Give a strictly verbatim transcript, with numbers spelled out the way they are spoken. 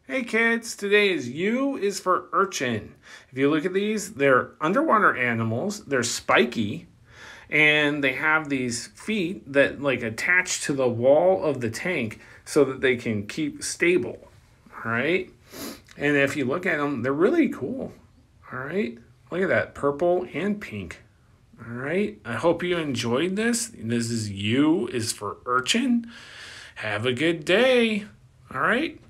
Hey kids, today is U is for urchin. If you look at these, they're underwater animals. They're spiky and they have these feet that like attach to the wall of the tank so that they can keep stable. All right. And if you look at them, they're really cool. All right. Look at that, purple and pink. All right. I hope you enjoyed this. This is U is for urchin. Have a good day. All right.